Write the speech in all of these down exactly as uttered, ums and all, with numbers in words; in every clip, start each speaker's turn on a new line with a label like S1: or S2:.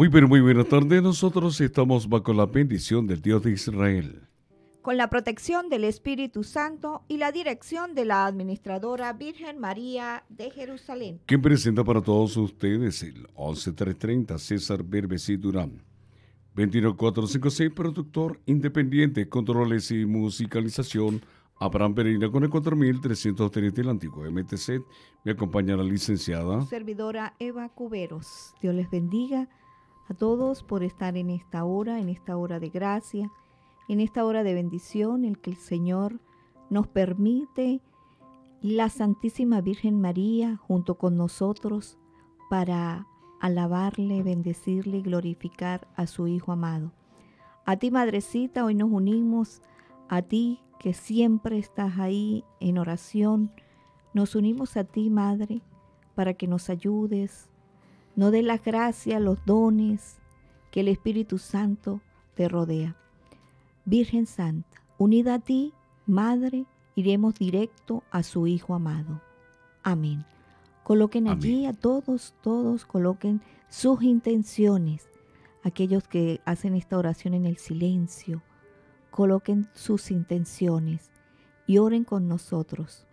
S1: Muy bien, muy buenas tardes. Nosotros estamos bajo la bendición del Dios de Israel,
S2: con la protección del Espíritu Santo y la dirección de la Administradora Virgen María de Jerusalén.
S1: quien presenta para todos ustedes el once tres treinta César Berbesi Durán, veintiuno cuatrocientos cincuenta y seis, productor independiente, controles y musicalización, Abraham Pereira con el cuatro mil trescientos treinta, el antiguo M T C. Me acompaña la licenciada
S2: servidora Eva Cuberos. Dios les bendiga a todos por estar en esta hora, en esta hora de gracia, en esta hora de bendición, en que el Señor nos permite la Santísima Virgen María junto con nosotros para alabarle, bendecirle y glorificar a su Hijo amado. A ti, Madrecita, hoy nos unimos a ti que siempre estás ahí en oración. Nos unimos a ti, Madre, para que nos ayudes, nos des las gracias, los dones que el Espíritu Santo te rodea. Virgen Santa, unida a ti, Madre, iremos directo a su Hijo amado. Amén. Coloquen
S1: Amén.
S2: allí a todos, todos coloquen sus intenciones. Aquellos que hacen esta oración en el silencio, coloquen sus intenciones y oren con nosotros.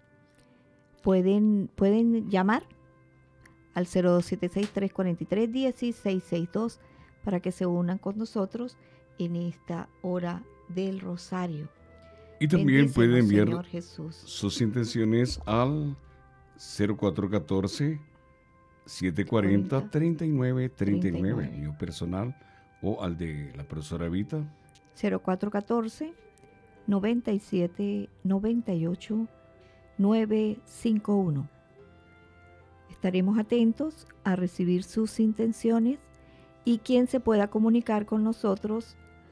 S2: Pueden, pueden llamar al cero dos siete seis, tres cuatro tres, uno seis seis dos para que se unan con nosotros en esta hora del rosario.
S1: y también
S2: Bendícenos,
S1: puede enviar
S2: Señor Jesús.
S1: sus intenciones al cero cuatro uno cuatro, siete cuatro cero, tres nueve tres nueve, mío personal, o al de la profesora Vita.
S2: cero cuatro uno cuatro, noventa y siete, noventa y ocho, novecientos cincuenta y uno. Estaremos atentos a recibir sus intenciones y quien se pueda comunicar con nosotros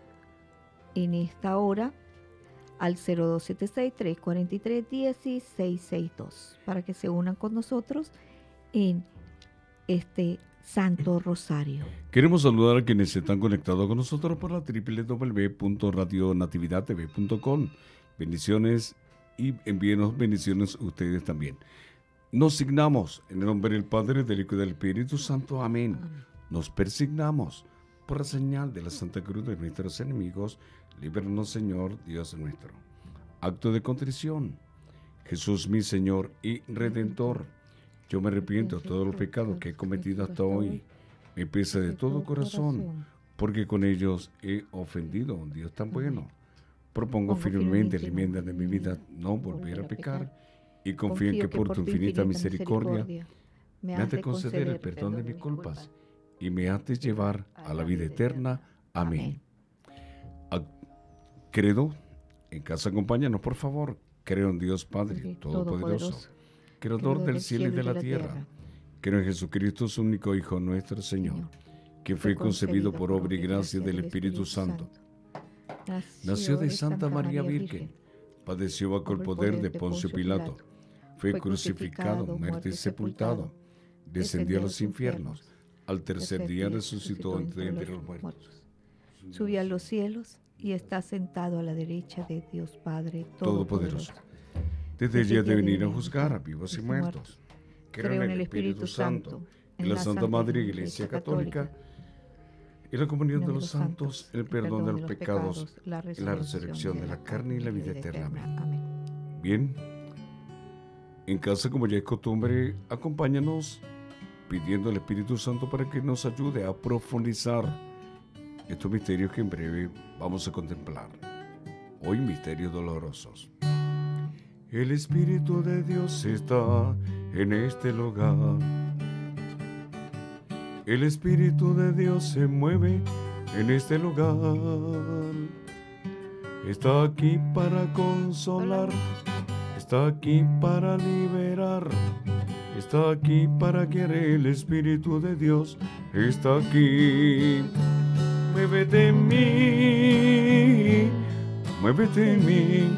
S2: en esta hora al cero dos siete seis, tres cuatro tres, uno seis seis dos para que se unan con nosotros en este Santo Rosario.
S1: Queremos saludar a quienes están conectados con nosotros por la doble u doble u doble u punto radio natividad t v punto com. Bendiciones y envíenos bendiciones ustedes también. Nos signamos en el nombre del Padre, del Hijo y del Espíritu Santo. Amén. Amén. Nos persignamos por la señal de la Santa Cruz de nuestros enemigos. Líbranos, Señor, Dios nuestro. Acto de contrición. Jesús, mi Señor y Redentor, yo me arrepiento de todos los pecados que he cometido hasta hoy. Me pesa de todo corazón, porque con ellos he ofendido a un Dios tan bueno. Propongo firmemente la enmienda de mi vida, no volver a pecar, y confío en que por tu infinita misericordia me has de conceder el perdón de mis culpas y me has de llevar a la vida eterna. Amén. Credo, en casa acompáñanos por favor. Creo en Dios Padre Todopoderoso, Creador del cielo y de la tierra. Creo en Jesucristo, su único Hijo, nuestro Señor, que fue concebido por obra y gracia del Espíritu Santo. Nació de Santa María Virgen, padeció bajo el poder de Poncio Pilato, fue crucificado, muerto y sepultado, descendió a los infiernos, al tercer día resucitó entre los muertos,
S2: subió a los cielos y está sentado a la derecha de Dios Padre
S1: Todopoderoso. Desde ella de venir a juzgar a vivos y muertos.
S2: Creo en el Espíritu Santo,
S1: en la Santa Madre Iglesia Católica, en la comunión de los santos, el perdón de los pecados, la resurrección de la carne y la vida eterna. Amén. Bien, en casa, como ya es costumbre, acompáñanos pidiendo al Espíritu Santo para que nos ayude a profundizar estos misterios que en breve vamos a contemplar. Hoy, misterios dolorosos. El Espíritu de Dios está en este lugar. El Espíritu de Dios se mueve en este lugar. Está aquí para consolar, está aquí para liberar, está aquí para guiar. El Espíritu de Dios está aquí. Muévete en mí, muévete en mí.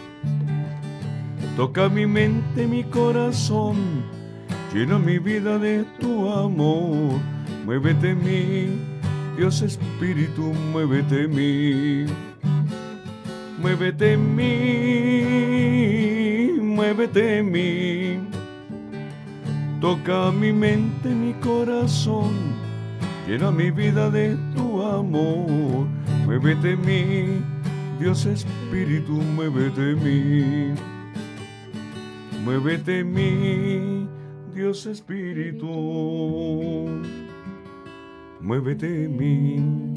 S1: Toca mi mente, mi corazón, llena mi vida de tu amor. Muévete en mí, Dios Espíritu, muévete en mí. Muévete en mí, muévete en mí. Toca mi mente, mi corazón, llena mi vida de tu amor. Muévete en mí, Dios Espíritu, muévete en mí. Muévete en mí, Dios Espíritu, muévete en mí.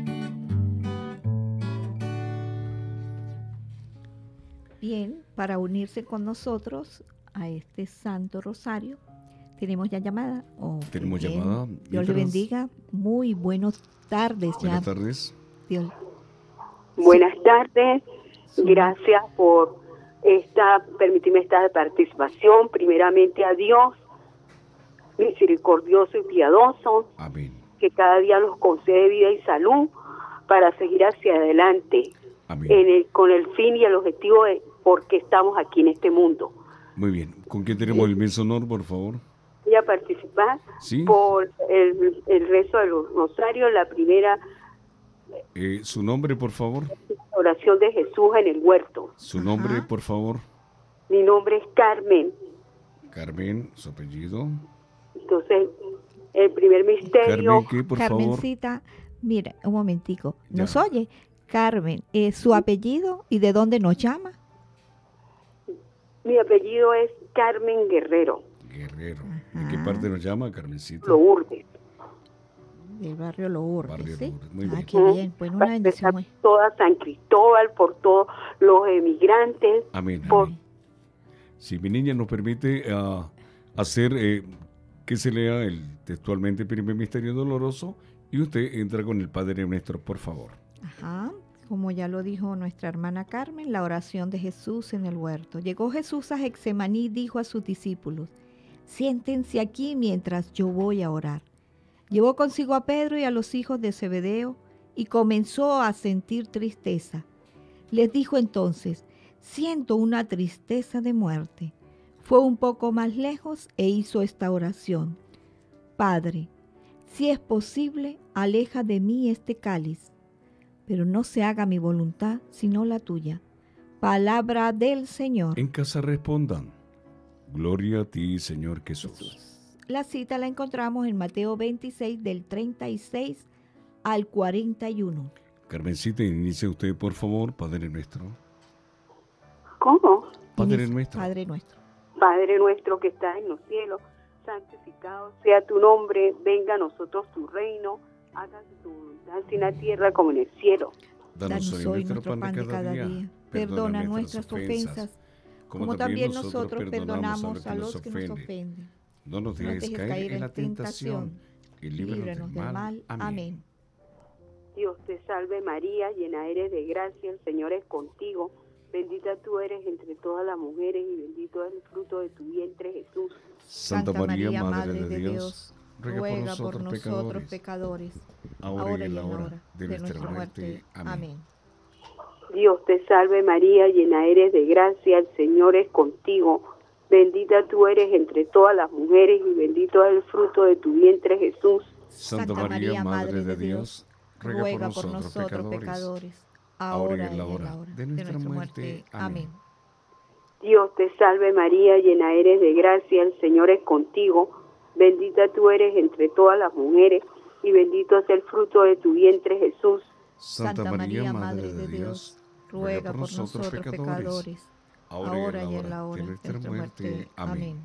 S2: Bien, para unirse con nosotros a este Santo Rosario, tenemos ya llamada. Oh,
S1: tenemos
S2: bien.
S1: llamada.
S2: Dios
S1: Mientras...
S2: le bendiga. Muy buenas tardes.
S1: Buenas
S2: ya.
S1: tardes.
S2: Dios.
S3: Buenas tardes. Gracias por esta, permitirme esta participación. Primeramente a Dios, misericordioso y piadoso.
S1: Amén.
S3: Que cada día nos concede vida y salud para seguir hacia adelante.
S1: Amén.
S3: En el, con el fin y el objetivo de por qué estamos aquí en este mundo.
S1: Muy bien. ¿Con quién tenemos el inmenso honor, por favor?
S3: Voy a participar
S1: ¿Sí?
S3: por el, el rezo del rosario, la primera
S1: eh, ¿Su nombre, por favor?
S3: oración de Jesús en el huerto.
S1: ¿Su nombre,
S2: Ajá.
S1: por favor?
S3: Mi nombre es Carmen.
S1: Carmen, su apellido.
S3: Entonces, el primer misterio...
S1: Carmen, ¿qué, por
S2: Carmencita, mira, un momentico. ¿Nos
S1: Ya.
S2: oye? Carmen, eh, ¿su apellido y de dónde nos llama?
S3: Mi apellido es Carmen Guerrero,
S1: Guerrero. ¿De
S2: Ajá.
S1: qué parte nos llama, Carmencita?
S3: Lourdes.
S2: Del barrio Lourdes,
S1: Barrio
S2: ¿sí?
S1: Lourdes, muy
S2: Ah,
S1: bien.
S2: qué bien. Pues una
S3: Para
S2: bendición
S3: empezar,
S2: muy...
S3: toda San Cristóbal, por todos los emigrantes.
S1: Amén,
S3: Por-
S1: amén. Si mi niña nos permite ah, hacer eh, que se lea el textualmente el primer misterio doloroso y usted entra con el Padre nuestro, por favor.
S2: Ajá, como ya lo dijo nuestra hermana Carmen, la oración de Jesús en el huerto. Llegó Jesús a Getsemaní y dijo a sus discípulos, siéntense aquí mientras yo voy a orar. Llevó consigo a Pedro y a los hijos de Zebedeo y comenzó a sentir tristeza. Les dijo entonces, siento una tristeza de muerte. Fue un poco más lejos e hizo esta oración. Padre, si es posible, aleja de mí este cáliz, pero no se haga mi voluntad, sino la tuya. Palabra del Señor.
S1: En casa respondan, gloria a ti, Señor Jesús.
S2: Jesús. La cita la encontramos en Mateo veintiséis, del treinta y seis al cuarenta y uno.
S1: Carmencita, inicie usted, por favor, Padre nuestro.
S3: ¿Cómo?
S1: Padre
S2: Inicia,
S1: nuestro.
S2: Padre nuestro.
S3: Padre nuestro que estás en los cielos, santificado sea tu nombre, venga a nosotros tu reino, hágase tu voluntad así en la tierra como en el cielo.
S2: Danos hoy nuestro pan de cada día. Perdona nuestras ofensas, como también nosotros perdonamos a los que nos ofenden.
S1: No nos
S2: No
S1: dejes
S2: dejes
S1: caer en la tentación y líbranos del mal.
S2: Amén.
S3: Dios te salve María, llena eres de gracia, el Señor es contigo. Bendita tú eres entre todas las mujeres y bendito es el fruto de tu vientre, Jesús.
S1: Santa María, Madre de Dios, ruega por
S2: ruega
S1: nosotros,
S2: por nosotros pecadores,
S1: ahora y en la hora de nuestra muerte. Amén.
S2: Amén.
S3: Dios te salve María, llena eres de gracia, el Señor es contigo. Bendita tú eres entre todas las mujeres y bendito es el fruto de tu vientre, Jesús.
S1: Santa María, Madre de Dios, ruega por nosotros pecadores, ahora y en la hora de nuestra muerte. Amén.
S3: Dios te salve María, llena eres de gracia, el Señor es contigo. Bendita tú eres entre todas las mujeres y bendito es el fruto de tu vientre, Jesús.
S1: Santa María, Madre de Dios, ruega por nosotros pecadores, ahora y en la hora de nuestra muerte. Amén.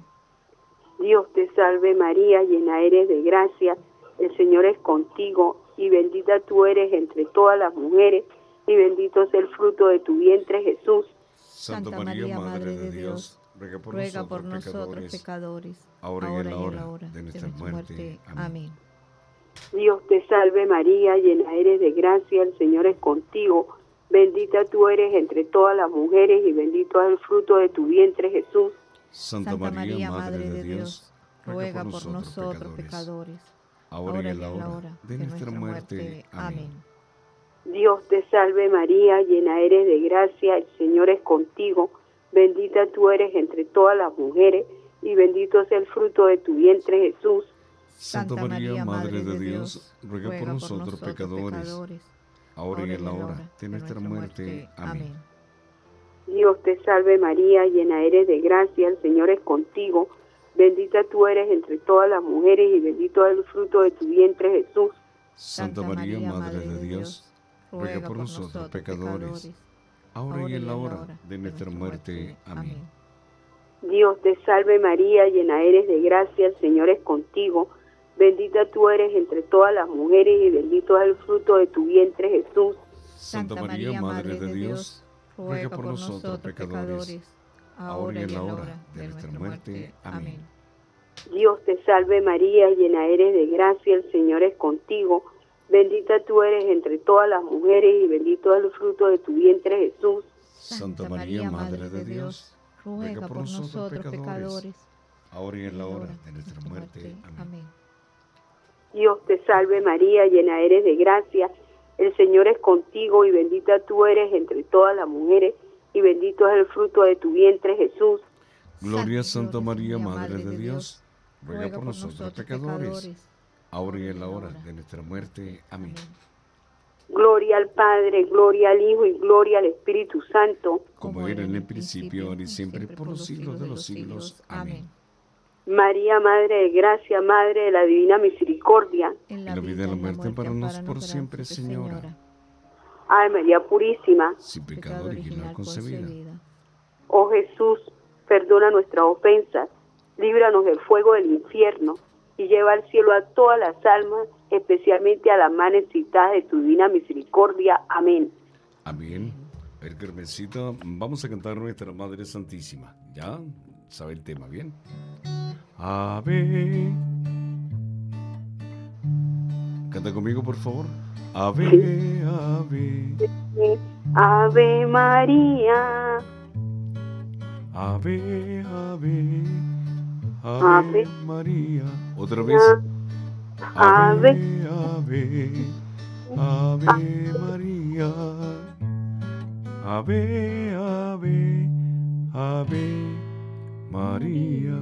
S3: Dios te salve María, llena eres de gracia, el Señor es contigo y bendita tú eres entre todas las mujeres y bendito es el fruto de tu vientre, Jesús.
S1: Santa María, Madre de Dios, ruega por
S2: ruega por
S1: nosotros
S2: nosotros
S1: pecadores,
S2: pecadores,
S1: ahora y en la hora
S2: hora
S1: de nuestra muerte.
S2: Amén.
S3: Dios te salve María, llena eres de gracia, el Señor es contigo. Bendita tú eres entre todas las mujeres y bendito es el fruto de tu vientre, Jesús.
S1: Santa María, Madre de Dios, ruega por nosotros pecadores, ahora y en la hora de nuestra muerte. Amén.
S3: Dios te salve María, llena eres de gracia, el Señor es contigo. Bendita tú eres entre todas las mujeres y bendito es el fruto de tu vientre, Jesús.
S1: Santa María, Madre de Dios, ruega por nosotros pecadores, ahora y en la hora de nuestra muerte. Amén.
S3: Dios te salve María, llena eres de gracia, el Señor es contigo. Bendita tú eres entre todas las mujeres y bendito es el fruto de tu vientre, Jesús.
S1: Santa María, Madre de Dios, ruega por nosotros pecadores, ahora y en la hora de nuestra muerte. Amén.
S3: Dios te salve María, llena eres de gracia, el Señor es contigo. Bendita tú eres entre todas las mujeres y bendito es el fruto de tu vientre, Jesús.
S1: Santa María, Madre de Dios, ruega por nosotros pecadores, ahora y en la hora de nuestra muerte. Amén.
S3: Dios te salve María, llena eres de gracia, el Señor es contigo. Bendita tú eres entre todas las mujeres y bendito es el fruto de tu vientre, Jesús.
S1: Santa María, Madre de Dios, ruega por nosotros pecadores, ahora y en la hora de nuestra muerte. Amén.
S3: Dios te salve María, llena eres de gracia, el Señor es contigo y bendita tú eres entre todas las mujeres y bendito es el fruto de tu vientre, Jesús.
S1: Gloria a Santa María, Madre de Dios, ruega por nosotros pecadores, ahora y en la hora de nuestra muerte. Amén.
S3: Gloria al Padre, gloria al Hijo y gloria al Espíritu Santo,
S1: como era en el principio, ahora y siempre, por los siglos de los siglos. Amén.
S3: María, Madre de Gracia, Madre de la Divina Misericordia,
S1: en la vida y la muerte, amparanos por siempre, Señora.
S3: Ave María Purísima,
S1: sin pecado original concebida.
S3: Oh Jesús, perdona nuestras ofensas, líbranos del fuego del infierno y lleva al cielo a todas las almas, especialmente a las más necesitadas de tu divina misericordia. Amén.
S1: Amén. A ver, Carmencita, vamos a cantar Nuestra Madre Santísima. ¿Ya? ¿Sabe el tema bien? Ave. Canta conmigo, por favor. Ave, ave.
S3: Ave María.
S1: Ave, ave. Ave María. Otra vez.
S3: Ave,
S1: ave. Ave María. Ave, ave. Ave María.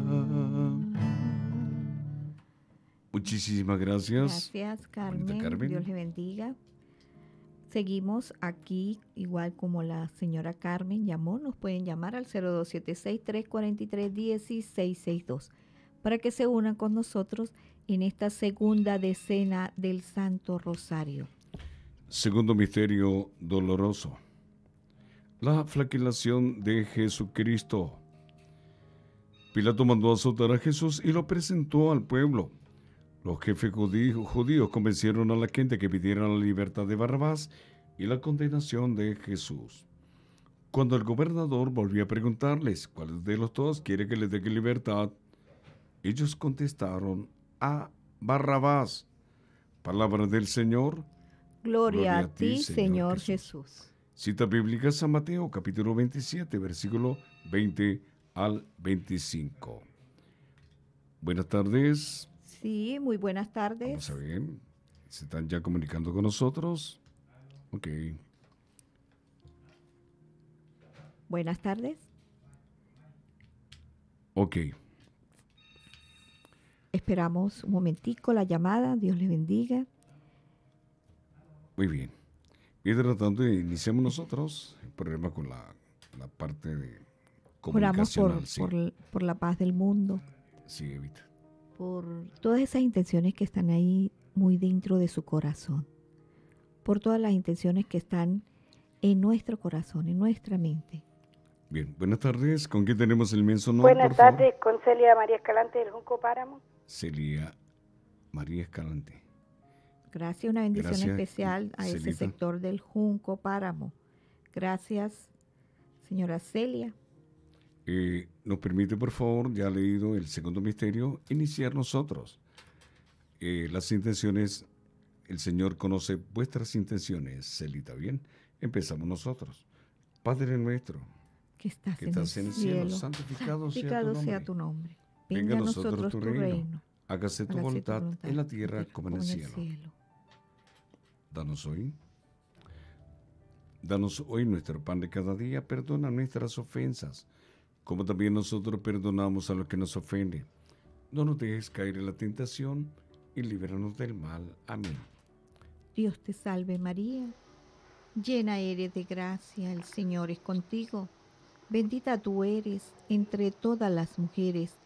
S1: Muchísimas gracias.
S2: Gracias, Carmen. Carmen. Dios le bendiga. Seguimos aquí, igual como la señora Carmen llamó, nos pueden llamar al cero dos siete seis, tres cuatro tres, uno seis seis dos para que se unan con nosotros en esta segunda decena del Santo Rosario.
S1: Segundo misterio doloroso. La flagelación de Jesucristo. Pilato mandó azotar a Jesús y lo presentó al pueblo. Los jefes judíos convencieron a la gente que pidiera la libertad de Barrabás y la condenación de Jesús. Cuando el gobernador volvió a preguntarles cuál de los dos quiere que les dé libertad, ellos contestaron a Barrabás. Palabra del Señor.
S2: Gloria, Gloria a ti, Señor, Señor Jesús. Jesús.
S1: Cita bíblica San Mateo, capítulo veintisiete, versículo veinte al veinticinco. Buenas tardes.
S2: Sí, muy buenas tardes.
S1: Vamos a ver, se están ya comunicando con nosotros. Ok.
S2: Buenas tardes.
S1: Ok.
S2: Esperamos un momentico la llamada. Dios les bendiga.
S1: Muy bien. Mientras tanto, iniciamos nosotros el problema con la, la parte de comunicacional.
S2: Oramos por,
S1: sí.
S2: por, por la paz del mundo.
S1: Sí, Evita.
S2: Por todas esas intenciones que están ahí muy dentro de su corazón. Por todas las intenciones que están en nuestro corazón, en nuestra mente.
S1: Bien, buenas tardes. ¿Con quién tenemos el inmenso honor?
S4: Buenas tardes, con Celia María Escalante del Junco Páramo.
S1: Celia María Escalante.
S2: Gracias, una bendición
S1: Gracias,
S2: especial a
S1: Celita.
S2: ese sector del Junco Páramo. Gracias, señora Celia.
S1: Eh, nos permite, por favor, ya leído el segundo misterio, iniciar nosotros. Eh, las intenciones, el Señor conoce vuestras intenciones, Celita, ¿bien? Empezamos nosotros. Padre nuestro,
S2: que estás,
S1: que
S2: en,
S1: estás
S2: el
S1: en el
S2: cielo,
S1: cielo, santificado,
S2: santificado
S1: sea,
S2: sea
S1: tu
S2: tu nombre.
S1: Venga, Venga a nosotros, nosotros tu reino. reino. Hágase tu
S2: Hágase
S1: voluntad,
S2: tu voluntad
S1: en la tierra como en el,
S2: el
S1: cielo.
S2: cielo.
S1: Danos hoy. Danos hoy nuestro pan de cada día. Perdona nuestras ofensas, como también nosotros perdonamos a los que nos ofenden. No nos dejes caer en la tentación y líbranos del mal. Amén.
S2: Dios te salve María, llena eres de gracia, el Señor es contigo. Bendita tú eres entre todas las mujeres,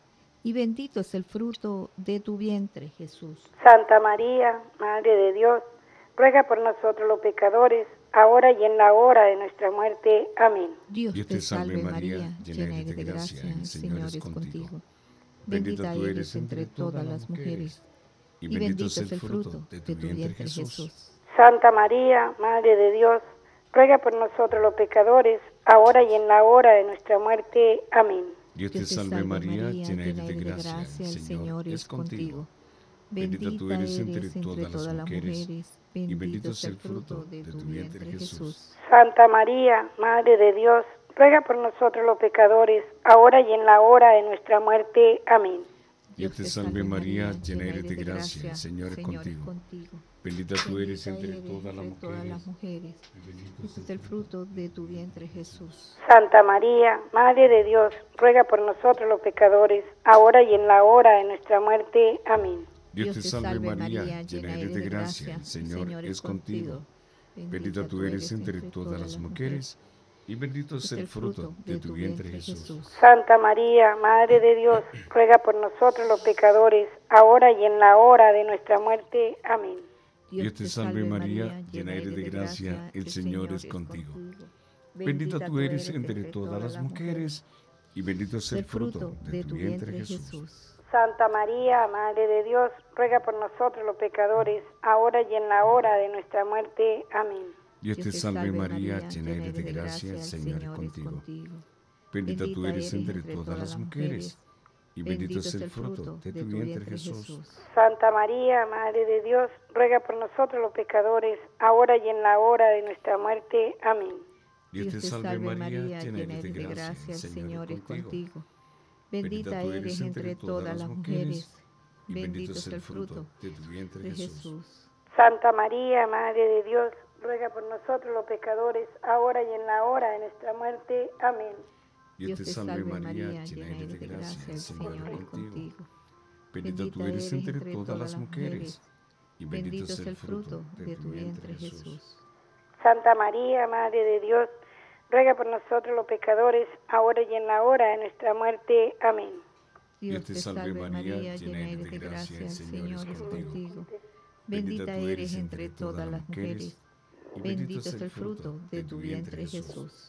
S2: y bendito es el fruto de tu vientre, Jesús.
S4: Santa María, Madre de Dios, ruega por nosotros los pecadores, ahora y en la hora de nuestra muerte. Amén.
S2: Dios te salve María, llena eres de gracia, el Señor es contigo. Bendita eres entre todas las mujeres, y bendito es el fruto de tu vientre, Jesús.
S4: Santa María, Madre de Dios, ruega por nosotros los pecadores, ahora y en la hora de nuestra muerte. Amén.
S1: Dios te salve María, llena eres de gracia, el Señor es contigo. Bendita tú eres entre todas las mujeres, y bendito es el fruto de tu vientre, Jesús.
S4: Santa María, Madre de Dios, ruega por nosotros los pecadores, ahora y en la hora de nuestra muerte. Amén.
S1: Dios te salve María, llena eres de gracia, el Señor es contigo. Bendita tú eres entre todas las mujeres, y bendito es el fruto de tu vientre, Jesús.
S4: Santa María, Madre de Dios, ruega por nosotros los pecadores, ahora y en la hora de nuestra muerte. Amén.
S1: Dios te salve María, llena eres de gracia, el Señor es contigo. Bendita tú eres entre todas las mujeres, y bendito es el fruto de tu vientre, Jesús.
S4: Santa María, Madre de Dios, ruega por nosotros los pecadores, ahora y en la hora de nuestra muerte. Amén.
S1: Dios te salve María, llena eres de gracia, el Señor es contigo. Bendita tú eres entre todas las mujeres, y bendito es el fruto de tu vientre, Jesús.
S4: Santa María, Madre de Dios, ruega por nosotros los pecadores, ahora y en la hora de nuestra muerte. Amén.
S1: Dios te salve María, llena eres de gracia, el Señor es contigo. Bendita tú eres entre todas las mujeres, y bendito es el fruto de tu vientre, Jesús.
S4: Santa María, Madre de Dios, ruega por nosotros los pecadores, ahora y en la hora de nuestra muerte. Amén.
S1: Dios te salve María, llena eres de gracia, el Señor es contigo. Bendita eres entre todas las mujeres, y bendito es el fruto de tu vientre, Jesús.
S4: Santa María, Madre de Dios, ruega por nosotros los pecadores, ahora y en la hora de nuestra muerte. Amén.
S1: Dios te salve María, llena eres de gracia, el Señor es contigo. Bendita tú eres entre todas las mujeres, y bendito es el fruto de tu vientre, Jesús.
S4: Santa María, Madre de Dios, ruega por nosotros los pecadores, ahora y en la hora de nuestra muerte. Amén.
S1: Dios te salve María, llena eres de gracia, el Señor es contigo. Bendita tú eres entre todas las mujeres, y bendito es el fruto de tu vientre, Jesús.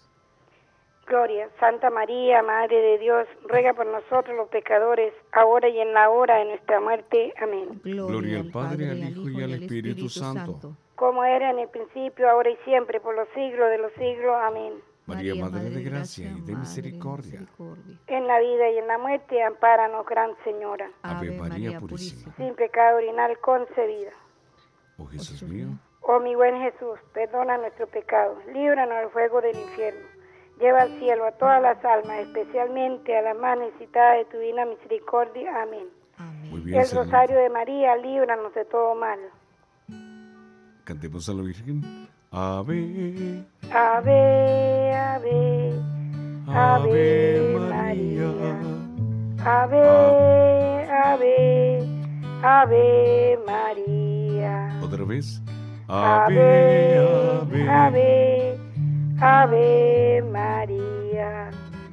S4: Gloria, Santa María, Madre de Dios, ruega por nosotros los pecadores, ahora y en la hora de nuestra muerte. Amén.
S1: Gloria al Padre, al Hijo y al Espíritu Santo,
S4: como era en el principio, ahora y siempre, por los siglos de los siglos. Amén.
S1: María, Madre de gracia y de misericordia,
S4: en la vida y en la muerte, ampáranos, Gran Señora.
S1: Ave María Purísima,
S4: sin pecado original concebida.
S1: Oh Jesús mío,
S4: oh mi buen Jesús, perdona nuestros pecados, líbranos del fuego del infierno, lleva al cielo a todas las almas, especialmente a las más necesitadas de tu divina misericordia. Amén.
S2: Amén.
S1: Muy bien,
S4: El
S1: Señor.
S4: rosario de María, líbranos de todo mal.
S1: Cantemos a la Virgen. Ave,
S4: Ave, ave,
S1: Ave María,
S4: ave, ave, ave María.
S1: otra vez. Ave, ave,
S4: ave, ave María.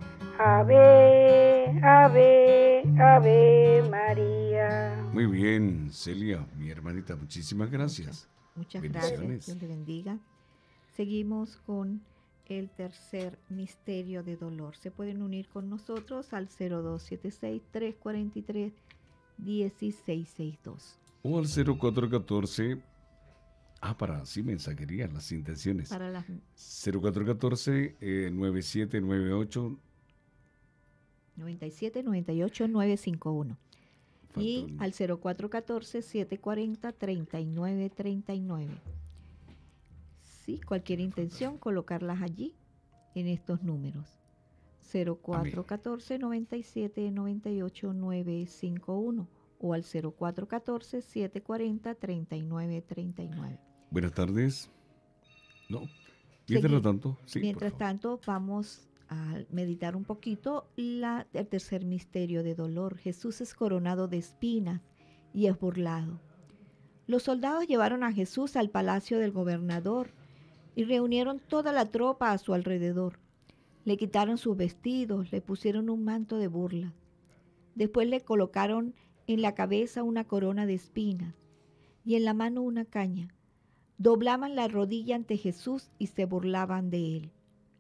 S4: Ave, ave, ave María.
S1: Muy bien, Celia, mi hermanita, muchísimas gracias.
S2: Muchas
S1: Bendiciones.
S2: gracias, Dios le bendiga. Seguimos con el tercer misterio de dolor. Se pueden unir con nosotros al cero dos siete seis, tres cuatro tres, uno seis seis dos.
S1: O al cero cuatro uno cuatro. Ah, para, sí, mensajería, las intenciones.
S2: Para las
S1: cero cuatro uno cuatro, eh, nueve siete nueve ocho.
S2: noventa y siete, noventa y ocho, nueve cinco uno. Y
S1: Falta un-
S2: al cero cuatro uno cuatro, siete cuatro cero, tres nueve tres nueve. Sí, cualquier intención, colocarlas allí, en estos números. cero cuatro uno cuatro, noventa y siete, noventa y ocho, nueve cinco uno o al cero cuatro uno cuatro, siete cuatro cero, tres nueve tres nueve.
S1: Buenas tardes. No. Mientras
S2: Segui-
S1: tanto, sí. por
S2: Mientras
S1: favor.
S2: tanto, vamos a meditar un poquito la, el tercer misterio de dolor. Jesús es coronado de espinas y es burlado. Los soldados llevaron a Jesús al palacio del gobernador y reunieron toda la tropa a su alrededor. Le quitaron sus vestidos, le pusieron un manto de burla. Después le colocaron en la cabeza una corona de espinas y en la mano una caña. Doblaban la rodilla ante Jesús y se burlaban de él.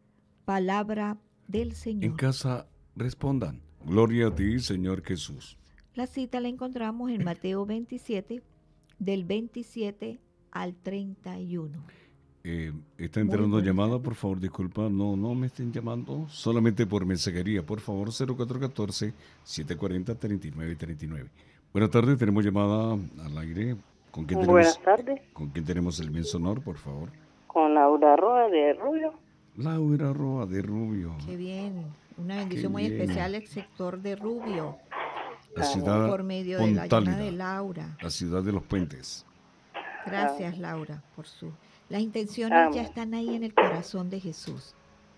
S2: Palabra del Señor.
S1: En casa respondan: gloria a ti, Señor Jesús.
S2: La cita la encontramos en Mateo veintisiete, del veintisiete al treinta y uno.
S1: Eh, está entrando
S2: Muy
S1: llamada, por favor, disculpa, no, no me estén llamando, solamente por mensajería, por favor, cero cuatro uno cuatro, siete cuatro cero, tres nueve tres nueve. Buenas tardes, tenemos llamada al aire. ¿Con quién tenemos,
S5: Buenas tardes.
S1: ¿Con quién tenemos el inmenso honor, por favor?
S5: Con Laura Roa de Rubio.
S1: Laura Roa de Rubio.
S2: Qué bien, una bendición
S1: Qué
S2: muy
S1: bien.
S2: especial al sector de Rubio,
S1: La ciudad
S2: por medio de la
S1: Pontálida,
S2: llamada de Laura.
S1: la ciudad de los puentes.
S2: Gracias, Laura, por su... Las intenciones
S5: Amén.
S2: ya están ahí en el corazón de Jesús.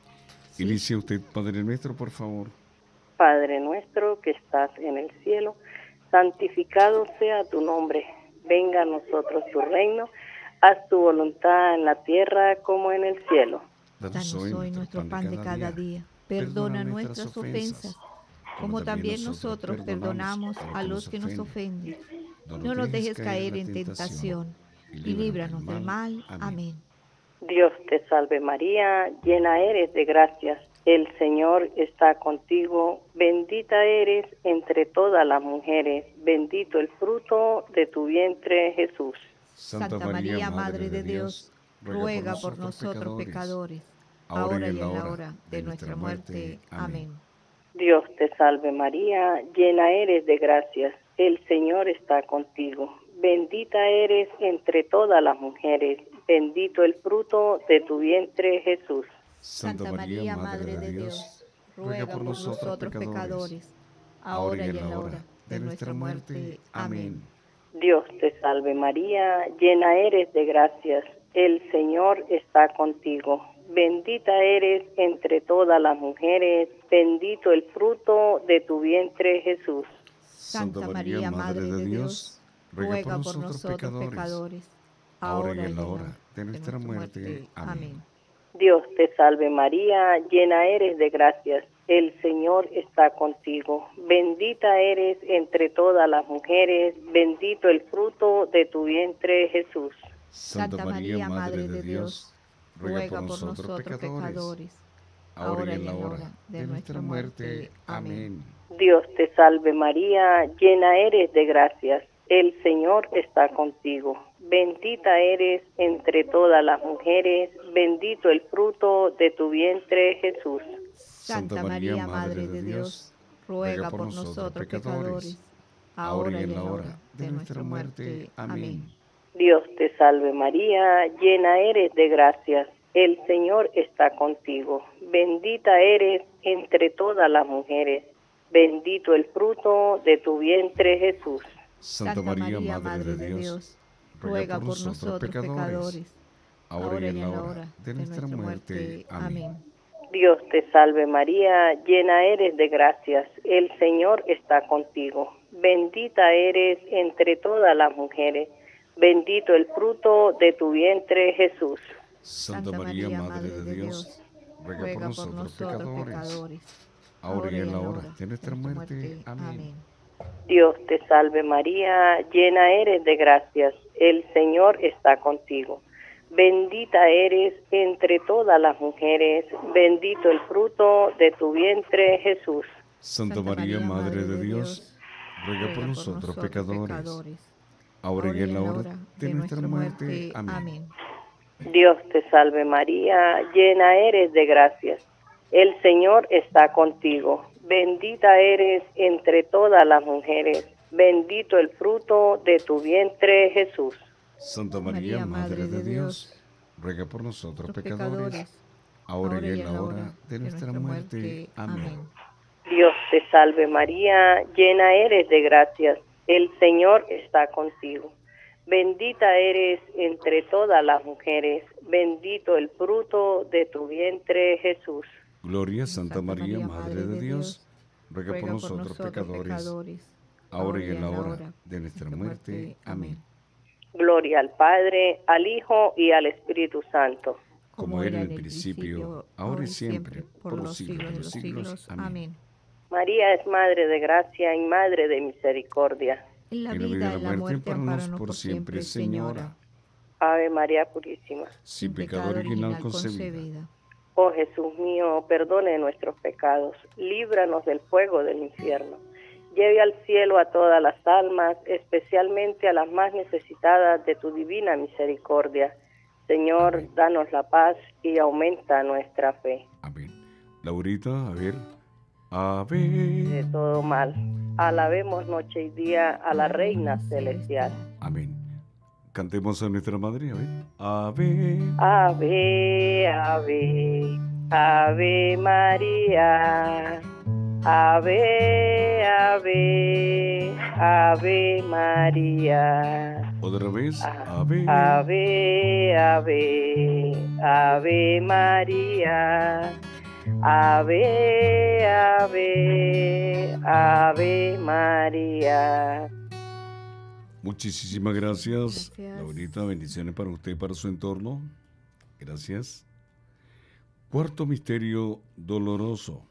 S2: Sí.
S1: Inicia usted, Padre nuestro, por favor.
S5: Padre nuestro que estás en el cielo, santificado sea tu nombre. Venga a nosotros tu reino. Haz tu voluntad en la tierra como en el cielo.
S2: Danos hoy nuestro pan de cada día. Perdona nuestras ofensas, como también nosotros perdonamos a los que nos ofenden. No nos dejes caer en tentación y líbranos del mal. Amén.
S5: Dios te salve María, llena eres de gracias. El Señor está contigo. Bendita eres entre todas las mujeres. Bendito el fruto de tu vientre, Jesús.
S2: Santa María, Madre de Dios, ruega por nosotros pecadores, ahora y en la hora de nuestra muerte. Amén.
S5: Dios te salve María, llena eres de gracias. El Señor está contigo. Bendita eres entre todas las mujeres. Bendito el fruto de tu vientre, Jesús.
S2: Santa María, Madre de Dios, ruega por nosotros pecadores, ahora y en la hora de nuestra muerte. Amén.
S5: Dios te salve María, llena eres de gracias. El Señor está contigo. Bendita eres entre todas las mujeres. Bendito el fruto de tu vientre, Jesús.
S2: Santa María, Madre de Dios, ruega por nosotros pecadores, ahora y en la hora de nuestra muerte. Amén.
S5: Dios te salve María, llena eres de gracias. El Señor está contigo. Bendita eres entre todas las mujeres. Bendito el fruto de tu vientre, Jesús.
S2: Santa María, Madre de Dios, ruega por nosotros pecadores, ahora y en la hora de nuestra muerte. Amén.
S5: Dios te salve María, llena eres de gracias. El Señor está contigo. Bendita eres entre todas las mujeres. Bendito el fruto de tu vientre, Jesús.
S2: Santa María, Madre de Dios, ruega por nosotros pecadores, ahora y en la hora de nuestra muerte. Amén.
S5: Dios te salve María, llena eres de gracias. El Señor está contigo. Bendita eres entre todas las mujeres. Bendito el fruto de tu vientre, Jesús.
S2: Santa María, Madre de Dios, ruega por nosotros pecadores, ahora y en la hora de nuestra muerte. Amén.
S5: Dios te salve María, llena eres de gracias. El Señor está contigo. Bendita eres entre todas las mujeres. Bendito el fruto de tu vientre, Jesús.
S1: Santa María, Madre de Dios, ruega por nosotros pecadores, ahora y en la hora de nuestra muerte. Amén.
S5: Dios te salve María, llena eres de gracias. El Señor está contigo. Bendita eres entre todas las mujeres. Bendito el fruto de tu vientre, Jesús.
S1: Santa María, Madre de Dios, ruega por nosotros pecadores, ahora y en la hora de nuestra muerte. Amén.
S5: Dios te salve María, llena eres de gracias. El Señor está contigo. Bendita eres entre todas las mujeres. Bendito el fruto de tu vientre, Jesús.
S1: Santa María, Madre de Dios, ruega por nosotros pecadores, ahora y en la hora de nuestra muerte. Amén.
S5: Dios te salve María, llena eres de gracias. El Señor está contigo. Bendita eres entre todas las mujeres. Bendito el fruto de tu vientre, Jesús.
S1: Gloria a Santa María, Madre de Dios, ruega por nosotros pecadores, ahora y en la hora de nuestra muerte. Amén.
S5: Gloria al Padre, al Hijo y al Espíritu Santo.
S1: Como era en el principio, ahora y siempre, por los siglos de los siglos. Amén.
S5: María es Madre de Gracia y Madre de Misericordia.
S2: En la
S1: En la
S2: vida y la muerte, ampáranos por siempre, Señora.
S5: Ave María Purísima.
S1: Sin pecado original concebida.
S5: Oh Jesús mío, perdone nuestros pecados, líbranos del fuego del infierno. Lleve al cielo a todas las almas, especialmente a las más necesitadas de tu divina misericordia. Señor,
S1: Amén.
S5: danos la paz y aumenta nuestra fe.
S1: Amén. Laurita, a ver. Ave.
S5: De todo mal. Alabemos noche y día a la Reina Celestial.
S1: Amén. Cantemos a nuestra Madre, a ver. Ave.
S5: Ave, ave, ave María. Ave, ave, ave María.
S1: Otra vez. Ave.
S5: Ave, ave, ave María. Ave, ave, ave María.
S1: Muchísimas gracias,
S2: Gracias.
S1: Laurita. Bendiciones para usted y para su entorno. Gracias. Cuarto misterio doloroso.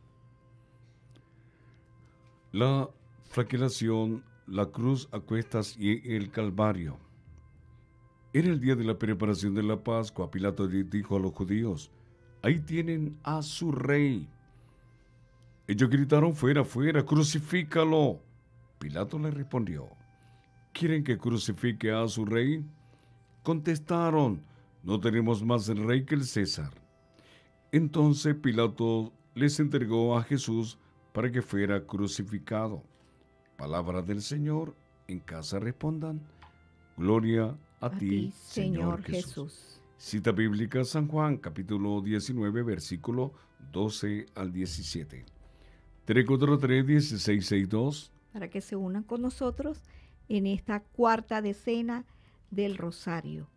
S1: La flagelación, la cruz a cuestas y el Calvario. Era el día de la preparación de la Pascua. Pilato dijo a los judíos: ahí tienen a su rey. Ellos gritaron: fuera, fuera, crucifícalo. Pilato le respondió: ¿quieren que crucifique a su rey? Contestaron: no tenemos más el rey que el César. Entonces Pilato les entregó a Jesús para que fuera crucificado. Palabra del Señor. En casa respondan: gloria a,
S2: A
S1: ti,
S2: ti, Señor
S1: Jesús.
S2: Jesús.
S1: Cita bíblica: San Juan, capítulo diecinueve, versículo doce al diecisiete. tres cuatro tres, uno seis seis dos.
S2: Para que se unan con nosotros en esta cuarta decena del Rosario.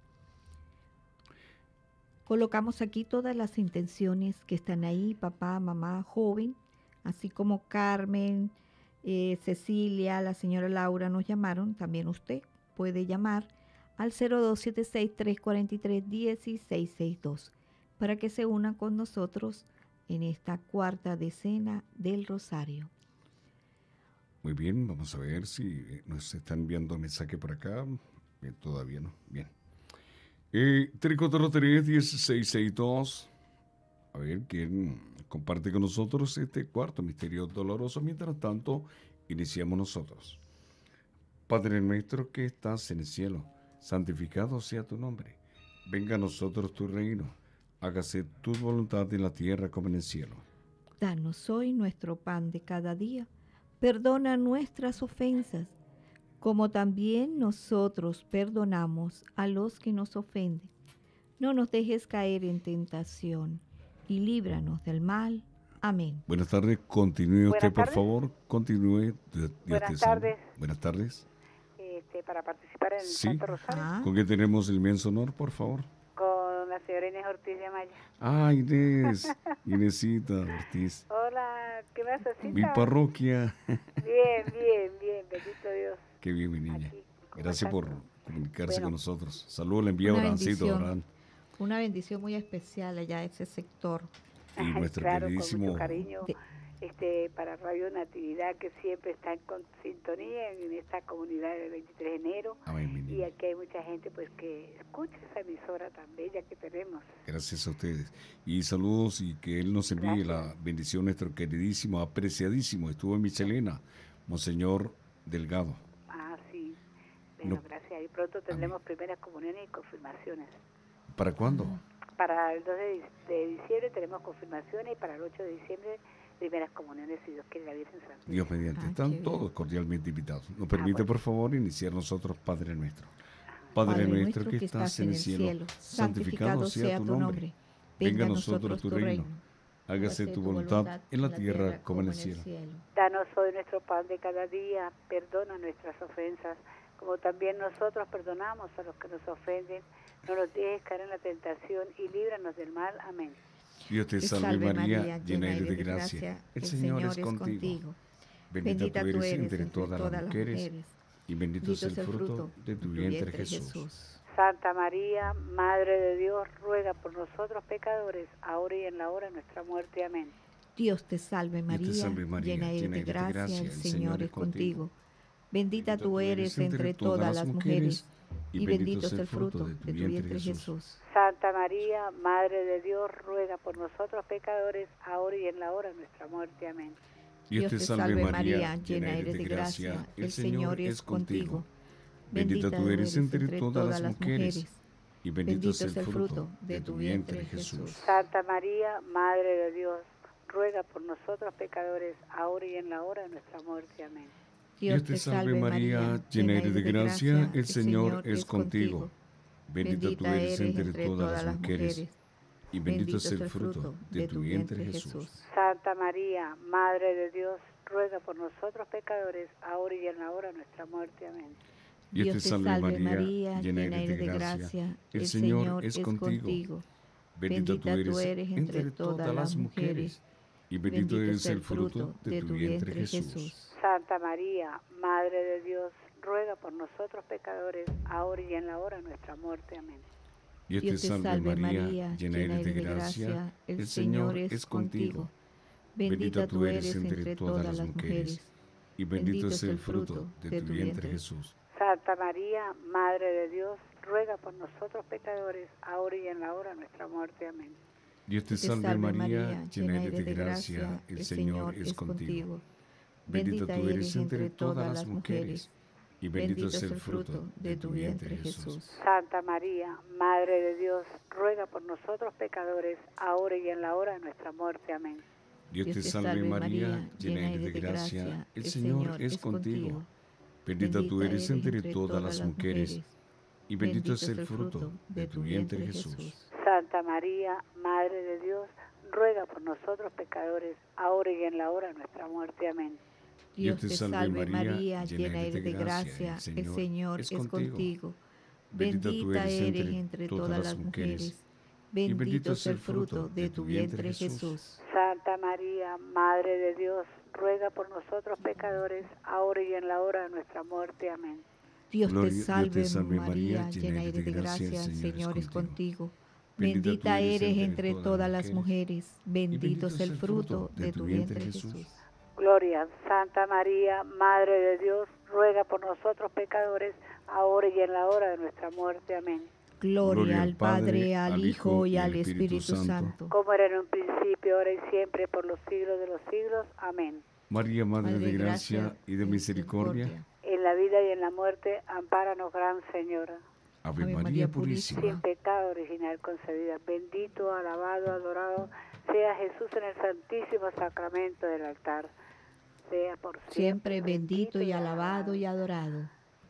S2: Colocamos aquí todas las intenciones que están ahí, papá, mamá, joven, así como Carmen, eh, Cecilia, la señora Laura nos llamaron, también usted puede llamar al cero dos siete seis, tres cuatro tres, uno seis seis dos para que se unan con nosotros en esta cuarta decena del Rosario.
S1: Muy bien, vamos a ver si nos están enviando mensaje por acá. Bien, todavía no. Bien. Eh, tres cuatro tres, uno seis seis dos. A ver quién comparte con nosotros este cuarto misterio doloroso. Mientras tanto, iniciamos nosotros. Padre nuestro que estás en el cielo, santificado sea tu nombre. Venga a nosotros tu reino. Hágase tu voluntad en la tierra como en el cielo.
S2: Danos hoy nuestro pan de cada día. Perdona nuestras ofensas, como también nosotros perdonamos a los que nos ofenden. No nos dejes caer en tentación y líbranos del mal. Amén.
S1: Buenas tardes, continúe
S4: Buenas
S1: usted, por
S4: tardes.
S1: favor. Continúe. Dios
S4: Buenas
S1: te salve.
S4: tardes.
S1: Buenas tardes.
S4: Este, para participar en el
S1: Sí.
S4: Santo Rosario
S2: Ah,
S1: ¿Con qué tenemos el inmenso honor, por favor?
S4: con la señora Inés Ortiz de Amaya.
S1: Ah, Inés. Inésita Ortiz.
S4: Hola, ¿qué más así?
S1: Mi parroquia.
S4: Bien, bien, bien, bendito Dios.
S1: Qué bien, mi niña.
S4: Aquí, ¿cómo
S1: Gracias
S4: estás?
S1: por comunicarse
S4: Bueno.
S1: con nosotros. Saludos, le envía
S2: Una
S1: Abrancito,
S2: bendición.
S1: Abraham.
S2: una bendición muy especial allá a ese sector.
S1: Y
S4: Ay,
S1: nuestro
S4: claro,
S1: queridísimo.
S4: con mucho cariño,
S2: De-
S4: este, para Radio Natividad, que siempre está en con- sintonía en esta comunidad del veintitrés de enero.
S1: Amén, mi
S4: Y
S1: niña.
S4: aquí hay mucha gente pues que escucha esa emisora tan bella que tenemos.
S1: Gracias a ustedes. Y saludos y que Él nos envíe la
S4: Gracias.
S1: bendición, nuestro queridísimo, apreciadísimo. Estuvo en Michelena, Monseñor Delgado.
S4: Ah, sí. Bueno,
S1: No.
S4: gracias. Y pronto tendremos primeras comuniones y confirmaciones.
S1: ¿Para cuándo?
S4: Para el dos de, dic- de diciembre tenemos confirmaciones y para el ocho de diciembre primeras comuniones, si Dios quiere, la Virgen Santa.
S1: Dios mediante.
S2: Ah,
S1: Están
S2: qué bien.
S1: todos cordialmente invitados. Nos permite,
S4: bueno.
S1: por favor, iniciar nosotros, Padre nuestro. Padre, nuestro que estás en el cielo, santificado sea tu nombre. Venga a nosotros tu reino. Hágase tu voluntad en la tierra como en el cielo.
S4: Danos hoy nuestro pan de cada día, perdona nuestras ofensas, como también nosotros perdonamos a los que nos ofenden. No nos dejes caer en la tentación y líbranos del mal. Amén.
S1: Dios te
S2: Te
S1: salve María, llena eres de gracia. El Señor es contigo. Bendita tú eres entre todas las mujeres y bendito es el fruto de tu vientre, Jesús.
S4: Santa María, Madre de Dios, ruega por nosotros pecadores, ahora y en la hora de nuestra muerte. Amén.
S2: Dios te salve María,
S1: Dios te salve, María,
S2: llena eres de gracia, el Señor es contigo. Bendita tú eres entre todas las mujeres, y bendito es el fruto de tu vientre Jesús.
S4: Santa María, Madre de Dios, ruega por nosotros pecadores, ahora y en la hora de nuestra muerte. Amén.
S1: Dios te salve María, llena eres de gracia, el Señor es contigo. Bendita tú eres entre todas las mujeres, y bendito es el fruto de tu vientre Jesús.
S4: Santa María, Madre de Dios, ruega por nosotros pecadores, ahora y en la hora de nuestra muerte. Amén.
S1: Dios te salve María, llena eres de gracia, el Señor es contigo. Bendita tú eres entre todas las mujeres, y bendito es el fruto de tu vientre Jesús.
S4: Santa María, Madre de Dios, ruega por nosotros pecadores, ahora y en la hora de nuestra muerte. Amén.
S1: Dios te salve María, llena eres de gracia, el Señor es contigo. Bendita tú eres entre todas las mujeres, y bendito es el fruto de tu vientre Jesús.
S4: Santa María, Madre de Dios, ruega por nosotros pecadores, ahora y en la hora de nuestra muerte. Amén.
S1: Dios te salve María, llena eres de gracia, el Señor es contigo. Bendita tú eres entre todas las mujeres, y bendito es el fruto de tu vientre Jesús.
S4: Santa María, Madre de Dios, ruega por nosotros pecadores, ahora y en la hora de nuestra muerte. Amén.
S1: Dios te salve María, llena eres de gracia, el Señor es contigo. Bendita tú eres entre todas las mujeres, y bendito es el fruto de tu vientre Jesús.
S4: Santa María, Madre de Dios, ruega por nosotros pecadores, ahora y en la hora de nuestra muerte. Amén.
S1: Dios te salve María, llena eres de gracia, el Señor es contigo. Bendita tú eres entre todas las mujeres, y bendito es el fruto de tu vientre Jesús.
S4: Santa María, Madre de Dios, ruega por nosotros pecadores, ahora y en la hora de nuestra muerte. Amén.
S2: Dios te salve María, llena eres de gracia, el Señor es contigo. Bendita tú eres entre todas las mujeres, bendito es el fruto de tu vientre Jesús.
S4: Santa María, Madre de Dios, ruega por nosotros pecadores, ahora y en la hora de nuestra muerte. Amén.
S2: Dios te salve María, llena eres de gracia, el Señor es contigo. Bendita eres entre todas las mujeres, bendito es el fruto de tu vientre Jesús.
S4: Gloria, Santa María, Madre de Dios, ruega por nosotros pecadores, ahora y en la hora de nuestra muerte. Amén.
S2: Gloria al Padre, al Hijo y al Espíritu Santo.
S4: Como era en un principio, ahora y siempre, por los siglos de los siglos. Amén.
S1: María, Madre de gracia y de misericordia,
S4: en la vida y en la muerte, ampáranos, Gran Señora.
S1: Ave María Purísima,
S4: sin pecado original concebida. Bendito, alabado, adorado sea Jesús en el santísimo sacramento del altar. Sea por siempre,
S2: siempre bendito y alabado y adorado.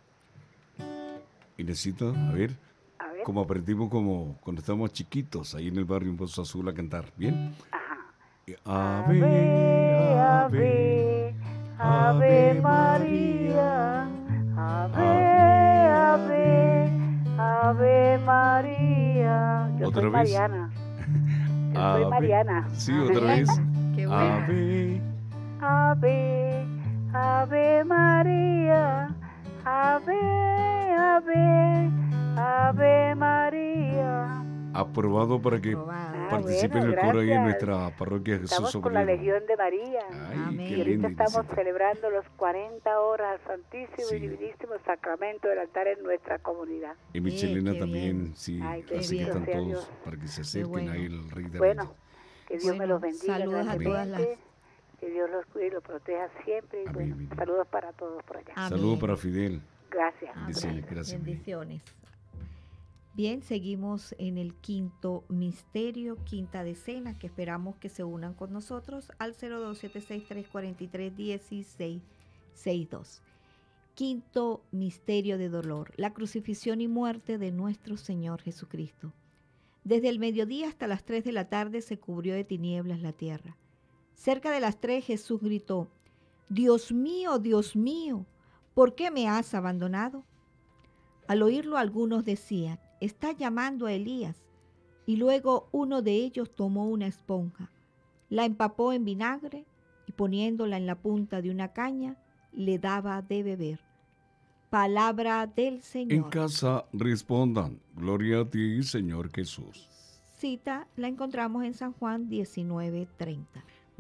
S1: Inésita, a ver,
S4: a ver,
S1: como aprendimos como cuando estábamos chiquitos ahí en el barrio en Pozo Azul a cantar, ¿bien?
S4: Ajá.
S1: Ave, ave, ave María,
S4: ave, ave, ave María. Yo
S1: ¿Otra
S4: soy
S1: vez?
S4: Mariana. Yo
S1: ave,
S4: soy Mariana.
S1: Sí, otra vez.
S2: Qué buena.
S1: Ave,
S4: Ave, ave María, ave, ave, ave María.
S1: aprobado para que
S2: Aprobado.
S1: participe
S4: Ah,
S1: en el
S4: bueno,
S1: coro ahí en
S4: gracias.
S1: nuestra parroquia Jesús
S4: Estamos con la
S1: Sobrino.
S4: Legión de María.
S1: Ay,
S2: Amén.
S1: qué
S4: Y ahorita
S1: lindo,
S4: estamos
S1: Inesita.
S4: celebrando los cuarenta horas al Santísimo
S1: Sí.
S4: y Divinísimo Sacramento del altar en nuestra comunidad.
S1: Y
S2: Bien,
S1: Michelena
S2: qué
S1: también,
S2: bien.
S1: sí,
S4: Ay, qué
S1: así que
S2: bien.
S1: están
S4: Sea
S1: todos
S4: Dios.
S1: para que se acerquen
S2: bueno.
S1: ahí el Rey de
S4: Bueno,
S1: Reyes.
S4: que Dios
S2: Bueno,
S4: me los bendiga
S2: saludos a
S4: grandemente,
S2: todas las-
S4: que Dios los cuide y los proteja siempre. Y
S1: Amén,
S4: bueno,
S1: amén.
S4: saludos para todos por allá.
S2: Amén.
S1: Saludos para Fidel.
S4: Gracias.
S1: Bendiciones, gracias. Mimi.
S2: Bendiciones. Bien, seguimos en el quinto misterio, quinta decena, que esperamos que se unan con nosotros al cero dos siete seis tres cuatro tres uno seis seis dos. Quinto misterio de dolor, la crucifixión y muerte de nuestro Señor Jesucristo. Desde el mediodía hasta las tres de la tarde se cubrió de tinieblas la tierra. Cerca de las tres Jesús gritó: Dios mío, Dios mío, ¿por qué me has abandonado? Al oírlo algunos decían: está llamando a Elías. Y luego uno de ellos tomó una esponja, la empapó en vinagre y poniéndola en la punta de una caña, le daba de beber. Palabra del Señor.
S1: En casa respondan, gloria a ti, Señor Jesús.
S2: Cita la encontramos en San Juan diecinueve treinta.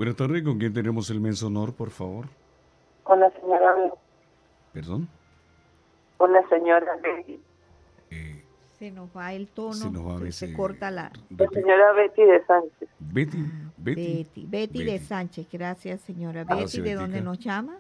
S1: Buenas tardes, ¿con quién tenemos el inmenso honor, por favor?
S5: Con la señora Betty.
S1: ¿Perdón?
S5: Con la señora Betty.
S1: Eh,
S2: Se nos va el tono,
S1: se nos va a
S2: se,
S1: veces-
S2: se corta la...
S5: La señora Betty de Sánchez.
S1: Betty,
S2: Ah,
S1: Betty.
S2: Betty, Betty de
S1: Betty.
S2: Sánchez, gracias señora.
S1: Gracias,
S2: Betty, ¿de dónde
S1: Bettica.
S2: nos llama?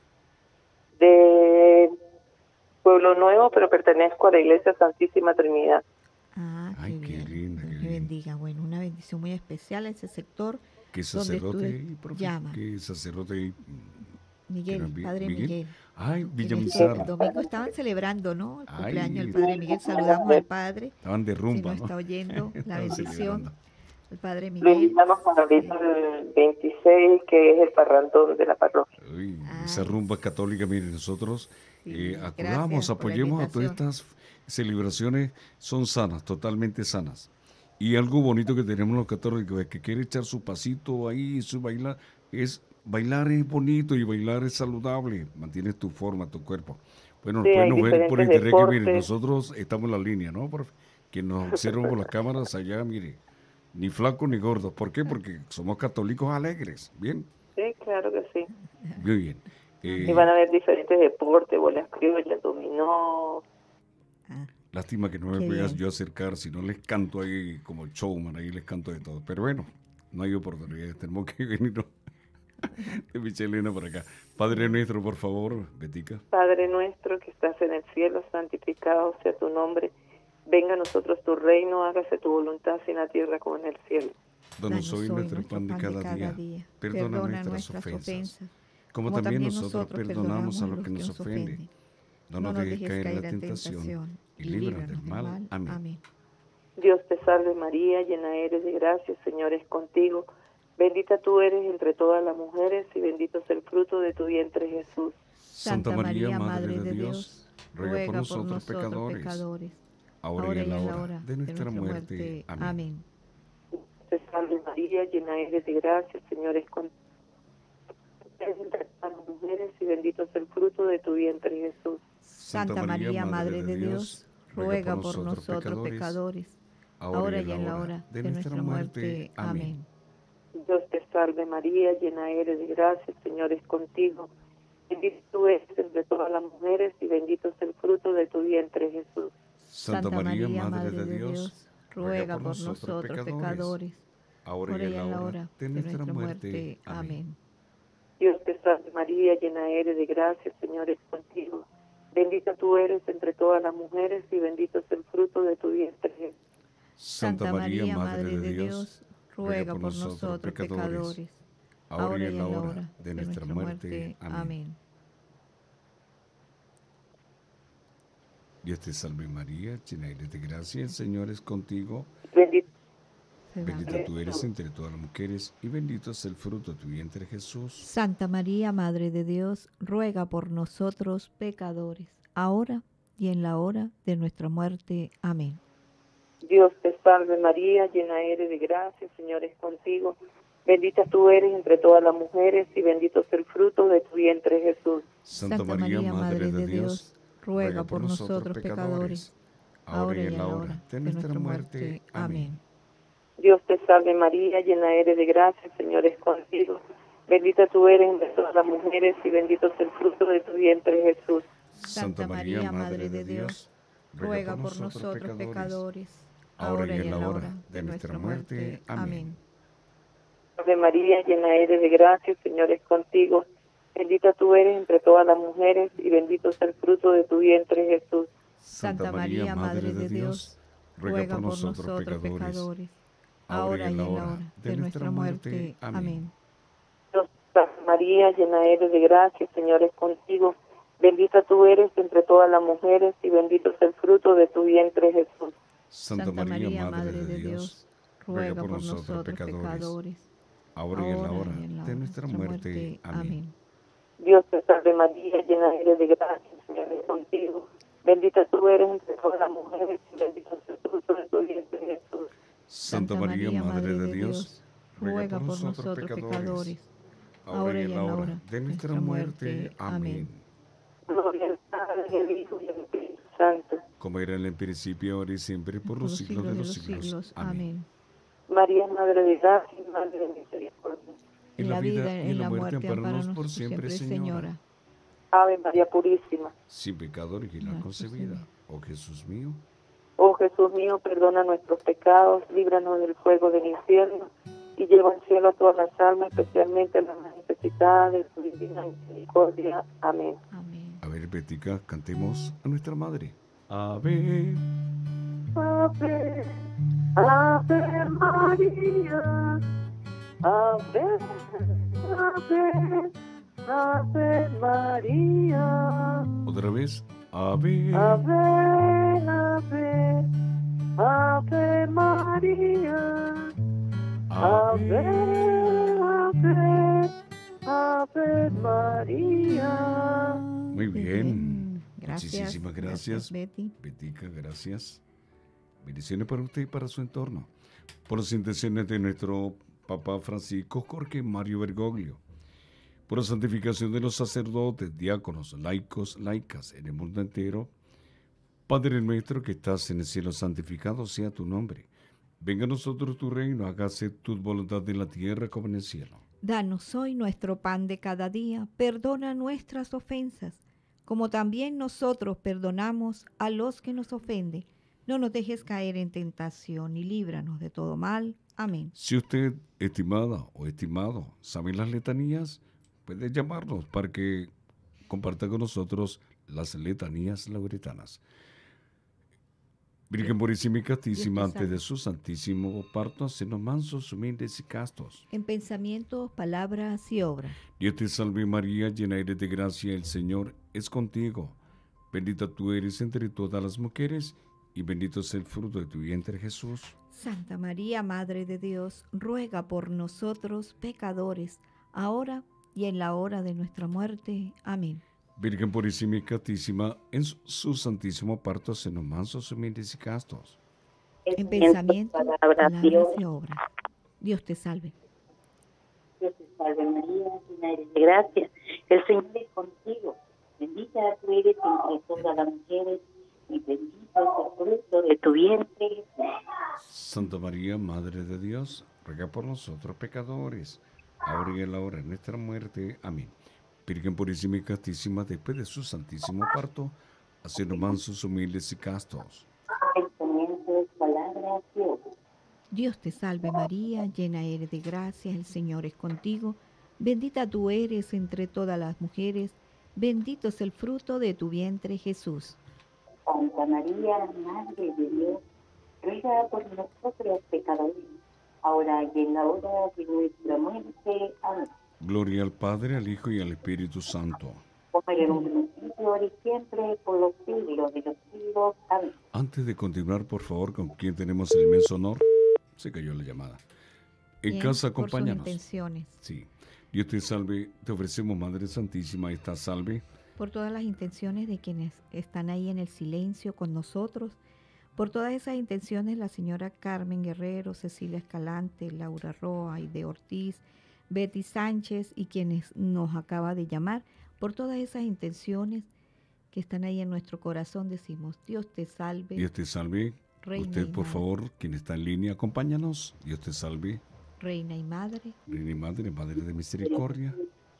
S5: De Pueblo Nuevo, pero pertenezco a la Iglesia Santísima Trinidad.
S2: Ah,
S1: Ay,
S2: qué,
S1: qué
S2: bien.
S1: linda,
S2: Dios
S1: qué
S2: le
S1: linda.
S2: bendiga. Bueno, una bendición muy especial a ese sector.
S1: ¿Qué
S2: donde
S1: sacerdote
S2: tú
S1: ahí, profe?
S2: llamas.
S1: ¿Qué sacerdote ahí?
S2: Miguel,
S1: ¿Quién era?
S2: Padre
S1: ¿Miguel?
S2: Miguel.
S1: Ay,
S2: En este
S1: Villamizar.
S2: domingo estaban celebrando, ¿no? El
S1: Ay,
S2: cumpleaños del Padre Miguel. Saludamos al Padre.
S1: Estaban de
S2: Si
S1: rumba,
S2: nos
S1: ¿no?
S2: está oyendo, la
S1: Estaban
S2: bendición.
S1: celebrando.
S2: El Padre
S5: Lo
S2: Miguel.
S5: invitamos para ahorita el veintiséis, que es el parrandón de la parroquia.
S1: Uy,
S2: Ay,
S1: esa rumba católica, miren, nosotros
S2: sí,
S1: eh,
S2: gracias
S1: acudamos,
S2: por la
S1: apoyemos a todas
S2: invitación.
S1: estas celebraciones, son sanas, totalmente sanas. Y algo bonito que tenemos los católicos es que quiere echar su pasito ahí, su bailar, es bailar es bonito y bailar es saludable, mantienes tu forma, tu cuerpo. Bueno,
S5: Sí,
S1: nos
S5: hay
S1: pueden ver por
S5: diferentes
S1: internet que miren,
S5: deportes.
S1: nosotros estamos en la línea, ¿no? Por- quien nos observa por las cámaras allá, mire, ni flaco ni gordo. ¿Por qué? Porque somos católicos alegres, ¿bien?
S5: Sí, claro que sí.
S1: Muy bien. Eh,
S5: Y van a haber diferentes deportes, bolas criollas, dominó.
S2: Ah,
S1: Lástima que no me
S2: Qué
S1: puedas
S2: bien.
S1: yo acercar, si no les canto ahí como showman, ahí les canto de todo. Pero bueno, no hay oportunidades, tenemos que venir de Michelena por acá. Padre nuestro, por favor, Betica.
S5: Padre nuestro que estás en el cielo, santificado sea tu nombre. Venga a nosotros tu reino, hágase tu voluntad, así en la tierra como en el cielo.
S1: Danos hoy nuestro pan de cada día. Perdona nuestras ofensas, como también nosotros perdonamos a los que nos ofenden. No nos dejes caer en la tentación y líbranos del mal. Amén.
S5: Dios te salve María, llena eres de gracia, el Señor es contigo. Bendita tú eres entre todas las mujeres y bendito es el fruto de tu vientre Jesús.
S1: Santa María, Madre de Dios, ruega por nosotros pecadores, ahora y en la hora de nuestra muerte. Amén.
S5: Te salve María, llena eres de gracia, el Señor es contigo. Eres entre todas las mujeres y bendito es el fruto de tu vientre Jesús.
S2: Santa María, Madre de Dios, ruega por nosotros pecadores, ahora y en la hora de nuestra muerte. Amén.
S5: Dios te salve María, llena eres de gracia, el Señor es contigo. Bendita tú eres entre todas las mujeres y bendito es el fruto de tu vientre Jesús.
S1: Santa María, Madre de Dios,
S2: ruega por nosotros pecadores,
S1: ahora y en la hora de nuestra muerte. Amén.
S5: Dios te salve María, llena eres de gracia, el Señor es contigo. Bendita tú eres entre todas las mujeres y bendito es el fruto de tu vientre Jesús.
S1: Santa María, Madre de Dios, ruega por nosotros pecadores, ahora y en la hora de nuestra muerte. Amén. Dios te salve María, llena eres de gracia, el Señor es contigo.
S5: Bendito
S1: Bendita tú eres entre todas las mujeres y bendito es el fruto de tu vientre Jesús.
S2: Santa María, Madre de Dios, ruega por nosotros pecadores, ahora y en la hora de nuestra muerte. Amén.
S5: Dios te salve María, llena eres de gracia, el Señor es contigo. Bendita tú eres entre todas las mujeres y bendito es el fruto de tu vientre Jesús.
S1: Santa María, Madre de Dios,
S2: ruega por nosotros pecadores, ahora y en la hora de nuestra muerte. Amén.
S5: Dios te salve María, llena eres de gracia, el Señor es contigo. Bendita tú eres entre todas las mujeres y bendito es el fruto de tu vientre Jesús.
S2: Santa María, Madre de Dios, ruega por nosotros pecadores, ahora y en la hora de nuestra muerte. Amén.
S5: Ave María, llena eres de gracia, el Señor es contigo. Bendita tú eres entre todas las mujeres y bendito es el fruto de tu vientre Jesús.
S2: Santa María, Madre de Dios, ruega por nosotros pecadores, ahora y en la hora de nuestra muerte. Amén.
S5: Dios te salve María, llena eres de gracia, el Señor es contigo. Bendita tú eres entre todas las mujeres y bendito es el fruto de tu vientre Jesús.
S1: Santa María, Madre de Dios, ruega por nosotros pecadores, ahora y en la hora de nuestra muerte. Amén.
S5: Dios te salve María, llena eres de gracia, el Señor es contigo. Bendita tú eres entre todas las mujeres y bendito es el fruto de tu vientre Jesús.
S1: Santa María, Madre de Dios, ruega por nosotros pecadores, ahora y en la hora de nuestra muerte. Amén.
S5: Gloria al Padre, al Hijo y al Espíritu Santo.
S1: Como era en el principio, ahora y siempre, por los siglos de los siglos. Amén.
S5: María, Madre de gracia y Madre de misericordia.
S1: En la vida y en la muerte, ampáranos por siempre, Señora.
S6: Ave María Purísima,
S1: Sin pecado original concebida. Oh Jesús mío,
S6: oh Jesús mío, perdona nuestros pecados, líbranos del fuego del infierno y lleva al cielo a todas las almas, especialmente a las más necesitadas de tu divina misericordia. Amén.
S2: Amén.
S1: a ver, Betica, cantemos a nuestra Madre. Ave,
S6: Ave, Ave María, Ave, Ave, Ave María,
S1: otra vez. Ave,
S6: Ave, Ave, Ave María, Ave, Ave, Ave María.
S1: Muy bien.
S2: Gracias.
S1: Muchísimas gracias,
S2: Betty.
S1: Betica, gracias. Bendiciones para usted y para su entorno. Por las intenciones de nuestro Papa Francisco Jorge Mario Bergoglio. Por la santificación de los sacerdotes, diáconos, laicos, laicas en el mundo entero. Padre nuestro que estás en el cielo, santificado sea tu nombre. Venga a nosotros tu reino, hágase tu voluntad en la tierra como en el cielo.
S2: Danos hoy nuestro pan de cada día, perdona nuestras ofensas, como también nosotros perdonamos a los que nos ofenden. No nos dejes caer en tentación y líbranos de todo mal. Amén.
S1: Si usted, estimada o estimado, sabe las letanías, puede llamarnos para que comparta con nosotros las letanías lauretanas. Virgen Purísima y Castísima, antes de su santísimo parto, hacenos mansos, humildes y castos.
S2: En pensamientos, palabras y obras.
S1: Dios te salve María, llena eres de gracia, el Señor es contigo. Bendita tú eres entre todas las mujeres, y bendito es el fruto de tu vientre, Jesús.
S2: Santa María, Madre de Dios, ruega por nosotros pecadores, ahora y en la hora de nuestra muerte. Amén.
S1: Virgen Purísima y Castísima, en su, su santísimo parto, hacenos mansos, humildes y castos.
S2: En pensamiento, palabras y obras. Dios te salve.
S7: Dios te salve María, llena eres de gracia, el Señor es contigo. Bendita tú eres entre todas las mujeres, y bendito es el fruto de tu vientre, Jesús.
S1: Santa María, Madre de Dios, ruega por nosotros pecadores, ahora y en la hora de nuestra muerte. Amén. Virgen Purísima y Castísima, después de su santísimo parto, hacenos mansos, humildes y castos.
S7: Pensamientos, palabras y obras.
S2: Dios te salve María, llena eres de gracia, el Señor es contigo. Bendita tú eres entre todas las mujeres, bendito es el fruto de tu vientre, Jesús.
S7: Santa María, Madre de Dios, ruega por nosotros pecadores, ahora y en la hora de nuestra muerte. Amén.
S1: Gloria al Padre, al Hijo y al Espíritu Santo.
S7: Como era en un principio, ahora y siempre, por los siglos de los siglos. Amén.
S1: Antes de continuar, por favor, con quien tenemos el inmenso honor, se cayó la llamada. En
S2: Bien,
S1: casa,
S2: por sus
S1: acompáñanos.
S2: intenciones.
S1: Sí. Dios te salve, te ofrecemos, Madre Santísima, esta salve.
S2: Por todas las intenciones de quienes están ahí en el silencio con nosotros, por todas esas intenciones, la señora Carmen Guerrero, Cecilia Escalante, Laura Roa, Aide Ortiz, Betty Sánchez y quienes nos acaba de llamar, por todas esas intenciones que están ahí en nuestro corazón, decimos, Dios te salve.
S1: Dios te salve.
S2: Reina
S1: Usted,
S2: y
S1: por
S2: Madre.
S1: favor, quien está en línea, acompáñanos. Dios te salve.
S2: Reina y Madre.
S1: Reina y Madre, Madre de Misericordia.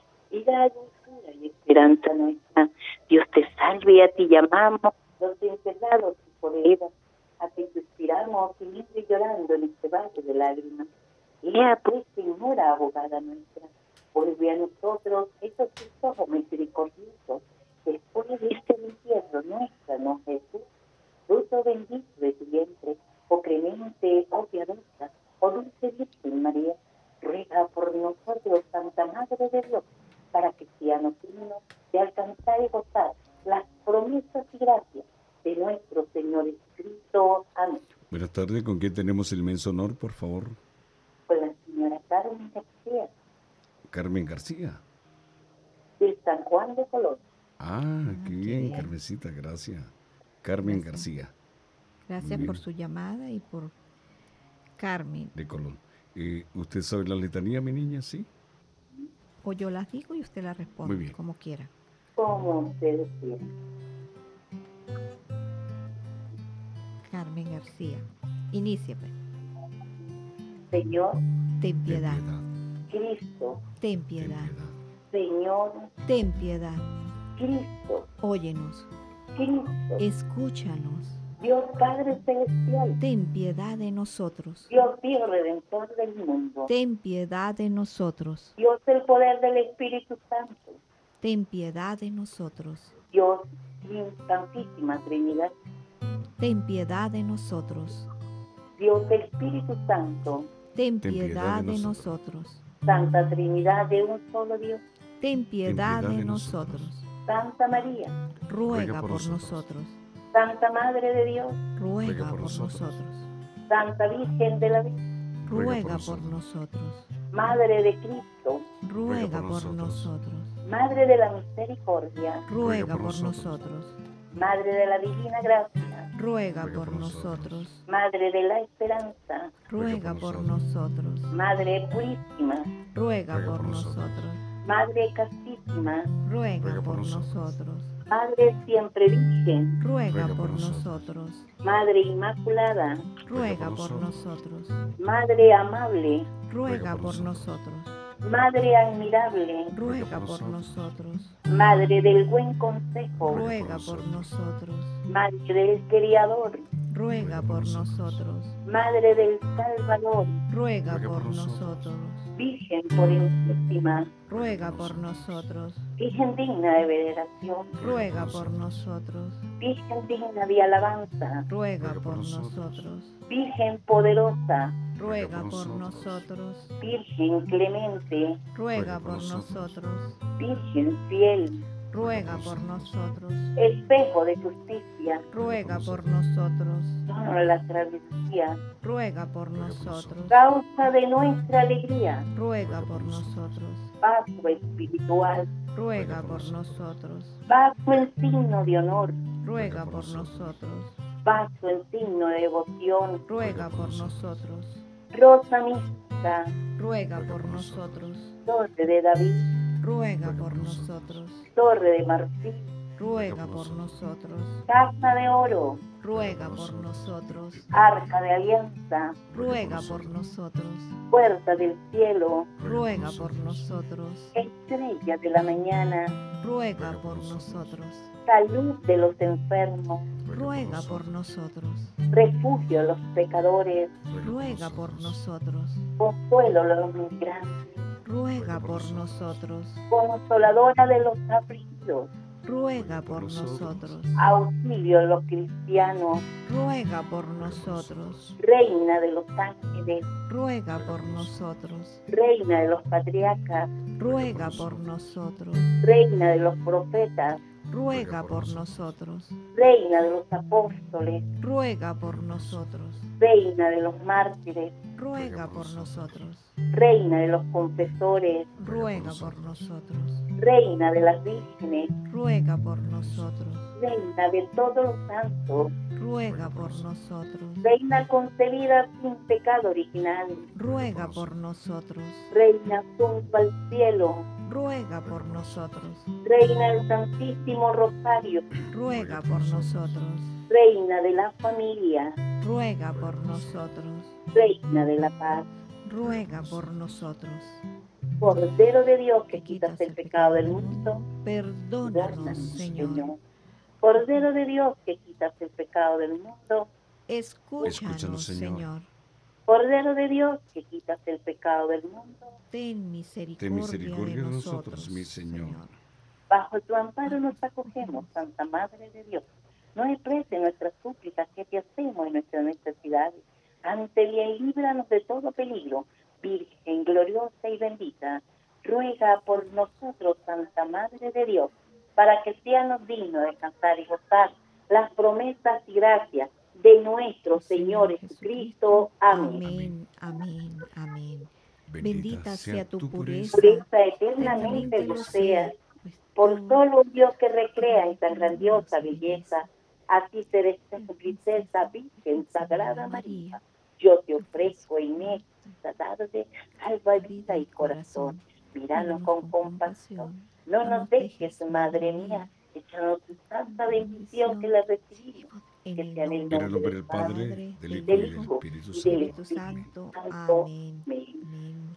S7: Y la dulzura y esperanza nuestra, Dios te salve, y a ti llamamos, los encerrados y por ella, a ti suspiramos, gimiendo y llorando en este valle de lágrimas. Lea pues, Señora, abogada nuestra, vuelve a nosotros esos tus ojos misericordiosos, después de este entierro nuestra, ¿no, Jesús? Fruto bendito de tu vientre, oh clemente, oh piadosa, oh dulce Virgen María, ruega por nosotros, Santa Madre de Dios, para que seamos dignos de alcanzar y gozar las promesas y gracias de nuestro Señor Jesucristo. Amén.
S1: Buenas tardes, ¿con quién tenemos el inmenso honor, por favor?
S7: Con la señora Carmen García,
S1: Carmen García.
S7: de San Juan de Colón.
S1: Ah,
S2: Ah,
S1: qué
S2: qué
S1: bien,
S2: bien.
S1: Carmencita, gracias. Carmen
S2: Gracias.
S1: García,
S2: Gracias
S1: Muy
S2: por
S1: bien.
S2: su llamada y por Carmen.
S1: de Colón. Eh, ¿Usted sabe la letanía, mi niña? Sí.
S2: O yo las digo y usted las responde,
S1: Muy bien.
S2: como quiera.
S7: Como ustedes quieran.
S2: Carmen García. Inicie, pues.
S7: Señor,
S2: Ten
S1: Ten
S2: piedad.
S1: piedad.
S7: Cristo,
S2: ten piedad.
S7: Señor,
S2: Ten piedad.
S7: Cristo,
S2: Óyenos.
S7: Cristo,
S2: Escúchanos.
S7: Dios Padre Celestial,
S2: Ten piedad de nosotros.
S7: Dios Hijo Redentor del mundo,
S2: Ten piedad de nosotros.
S7: Dios el poder del Espíritu Santo,
S2: Ten piedad de nosotros.
S7: Dios Santísima Trinidad,
S2: Ten piedad de nosotros.
S7: Dios Espíritu Santo,
S2: Ten piedad de nosotros.
S7: Santa Trinidad de un solo Dios,
S2: Ten piedad de nosotros.
S7: Santa María,
S2: Ruega por nosotros.
S7: Santa Madre de Dios,
S2: Ruega por nosotros.
S7: Santa Virgen de la Vida,
S2: Ruega por nosotros.
S7: Madre de Cristo,
S2: Ruega por nosotros.
S7: Madre de la Misericordia,
S2: Ruega por nosotros.
S7: Madre de la Divina Gracia,
S2: Ruega por nosotros.
S7: Madre de la Esperanza,
S2: Ruega por nosotros.
S7: Madre Purísima,
S2: Ruega por nosotros.
S7: Madre Castísima,
S2: Ruega por nosotros.
S7: Madre Siempre Virgen,
S2: Ruega por nosotros.
S7: Madre Inmaculada,
S2: Ruega por nosotros.
S7: Madre Amable,
S2: Ruega por nosotros.
S7: Madre Admirable,
S2: Ruega por nosotros.
S7: Madre del Buen Consejo,
S2: Ruega por nosotros.
S7: Madre del Criador,
S2: Ruega por nosotros.
S7: Madre del Salvador,
S2: Ruega por nosotros.
S7: Virgen Purísima,
S2: Ruega por nosotros.
S7: Virgen digna de veneración,
S2: Ruega por nosotros.
S7: Virgen digna de alabanza,
S2: Ruega por nosotros.
S7: Virgen poderosa,
S2: Ruega por nosotros.
S7: Virgen clemente,
S2: Ruega por nosotros.
S7: Virgen fiel,
S2: Ruega por nosotros.
S7: espejo de justicia,
S2: Ruega por nosotros.
S7: tono de la sabiduría,
S2: Ruega por nosotros.
S7: causa de nuestra alegría,
S2: Ruega por nosotros.
S7: vaso espiritual,
S2: Ruega por nosotros.
S7: vaso en signo de honor,
S2: Ruega por nosotros.
S7: vaso en signo de devoción,
S2: Ruega por nosotros.
S7: rosa mística,
S2: Ruega por nosotros.
S7: torre de David,
S2: Ruega por nosotros.
S7: torre de marfil,
S2: Ruega por nosotros.
S7: casa de oro,
S2: Ruega por nosotros.
S7: arca de alianza,
S2: Ruega por nosotros.
S7: puerta del cielo,
S2: Ruega por nosotros.
S7: estrella de la mañana,
S2: Ruega por nosotros.
S7: salud de los enfermos,
S2: Ruega por nosotros.
S7: refugio de los pecadores,
S2: Ruega por nosotros.
S7: consuelo de los migrantes,
S2: Ruega por nosotros.
S7: consoladora de los afligidos,
S2: Ruega por nosotros.
S7: auxilio de los cristianos,
S2: Ruega por nosotros.
S7: reina de los ángeles,
S2: Ruega por nosotros.
S7: reina de los patriarcas,
S2: Ruega por nosotros.
S7: reina de los profetas,
S2: Ruega por nosotros.
S7: reina de los apóstoles,
S2: Ruega por nosotros.
S7: reina de los mártires,
S2: Ruega por nosotros.
S7: reina de los confesores,
S2: Ruega por nosotros.
S7: reina de las vírgenes,
S2: Ruega por nosotros.
S7: reina de todos los santos,
S2: Ruega por nosotros.
S7: reina concebida sin pecado original,
S2: Ruega por nosotros.
S7: reina junto al cielo,
S2: Ruega por nosotros.
S7: reina del Santísimo Rosario,
S2: Ruega por nosotros.
S7: reina de la familia,
S2: Ruega por nosotros.
S7: reina de la paz,
S2: Ruega por nosotros.
S7: Cordero de Dios que quitas el pecado del mundo,
S2: Perdónanos,
S7: perdónanos,
S2: Señor.
S7: Cordero de Dios que quitas el pecado del mundo,
S2: Escúchanos,
S1: Escúchanos, Señor.
S2: Señor.
S7: Cordero de Dios que quitas el pecado del mundo,
S2: Ten misericordia,
S1: Ten misericordia
S2: de nosotros,
S1: mi Señor.
S7: bajo tu amparo nos acogemos, Santa Madre de Dios. No exprese nuestras súplicas que te hacemos en nuestras necesidades. Ante bien, líbranos de todo peligro. Virgen gloriosa y bendita, ruega por nosotros, Santa Madre de Dios, para que seamos dignos de alcanzar y gozar las promesas y gracias de nuestro Señor Jesucristo. Amén.
S2: Amén, amén, amén.
S1: Bendita
S2: Bendita sea tu pureza,
S7: Pureza eternamente lo sea, por solo un Dios que recrea en tan grandiosa belleza. A ti te deseo, princesa, Virgen, Sagrada María. Yo te ofrezco, Inés, tarde, alma, vida y corazón. Míranos con compasión. No nos dejes, Madre mía, échanos tu santa bendición que la recibimos.
S2: en
S7: Que
S2: el
S7: sea en el
S1: En el
S2: nombre
S1: nombre del Padre, del Hijo y del
S7: Hijo
S1: Espíritu
S7: y del
S1: Santo.
S2: Espíritu Santo.
S7: Santo.
S2: Amén.
S7: Amén.
S2: Amén.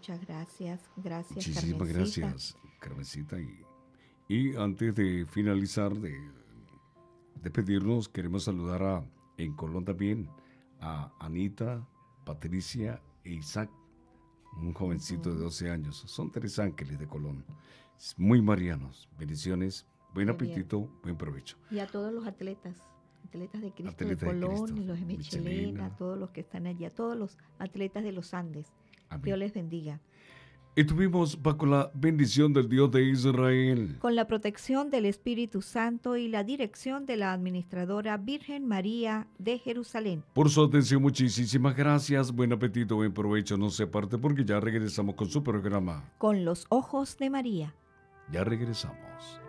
S2: Muchas gracias, gracias.
S1: Muchísimas
S2: Carmencita.
S1: gracias, Carmencita. Y, y antes de finalizar, de despedirnos, queremos saludar a, en Colón también a Anita, Patricia e Isaac, un jovencito de doce años. Son tres ángeles de Colón, muy marianos. Bendiciones, buen
S2: Muy bien.
S1: apetito, buen provecho.
S2: Y a todos los atletas, atletas de Cristo
S1: Atletas
S2: de
S1: de
S2: Colón
S1: Cristo,
S2: y los de Michelena,
S1: Michelena.
S2: todos los que están allí, a todos los atletas de los Andes.
S1: Amén.
S2: Dios les bendiga.
S1: Estuvimos bajo la bendición del Dios de Israel.
S2: Con la protección del Espíritu Santo y la dirección de la administradora Virgen María de Jerusalén.
S1: Por su atención, muchísimas gracias. Buen apetito, buen provecho. No se aparte porque ya regresamos con su programa.
S2: Con los ojos de María.
S1: Ya regresamos.